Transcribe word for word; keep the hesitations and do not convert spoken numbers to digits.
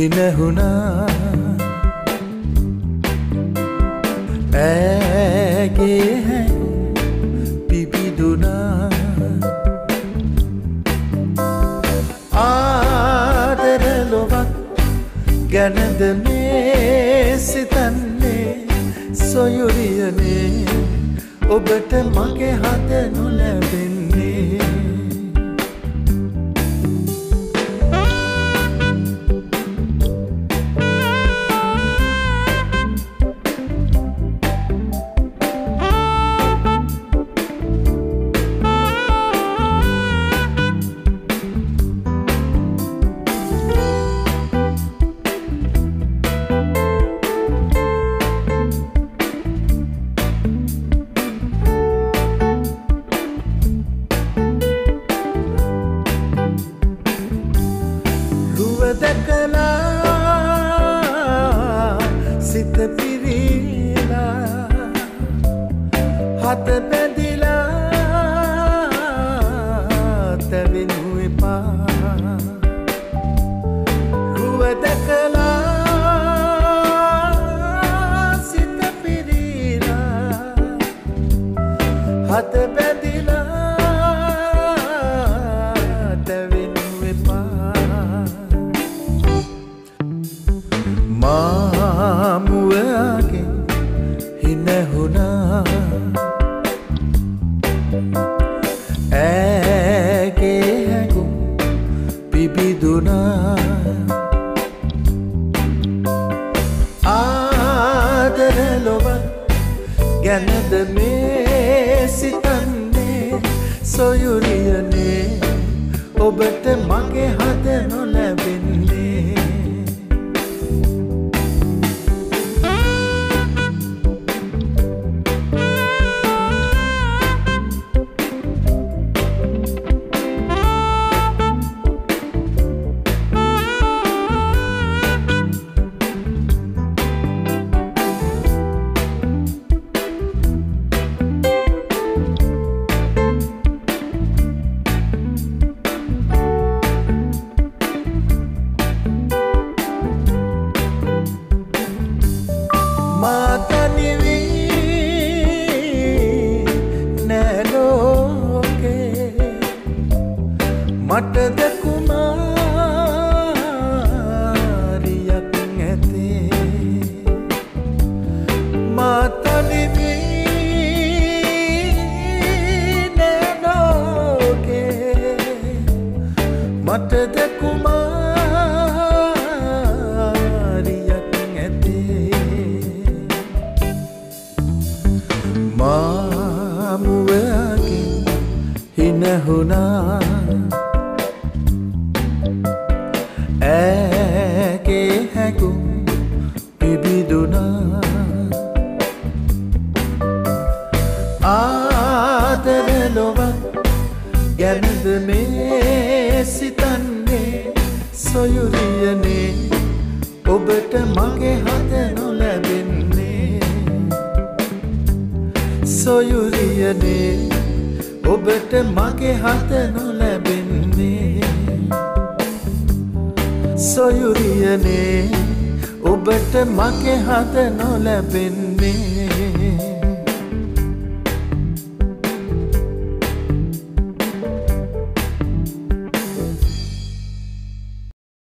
හිනහුණා ඇගේ හැඟුම් පිපිදුනා ආදර ලොවක් ගැනද මේ සිතන්නේ සොයුරියනේ ඔබට මගේ හද නොලැබෙන්නේ සිත පිරීලා හත බැඳිලා තැවෙනු එපා රුව දැකලා සිත පිරීලා හත බැඳිලා තැවෙනු එපා මා මුවාගෙන් හිනහුණා ඇගේ හැඟුම් පිබිදුනා ආදර ලොව ගැනද මේ සිතන්නේ සොයුරියනේ ඔබට මගේ හද නොලැබෙන්නේ මාතනිවි නැලෝකේ මට දකුමාරියක් ඇතේ මාතනිවි නැලෝකේ මට දකුමා මා මුවාගෙන් හිනහුණා ඇගේ හැඟුම් පිබිදුනා ආදර ලොවක් ගැනද මේ සිතන්නේ සොයුරියනේ ඔබට මගේ හද නොලැබෙන්නේ සොයුරියනේ ඔබට මගේ හද නොලැබෙන්නේ සොයුරියනේ ඔබට මගේ හද නොලැබෙන්නේ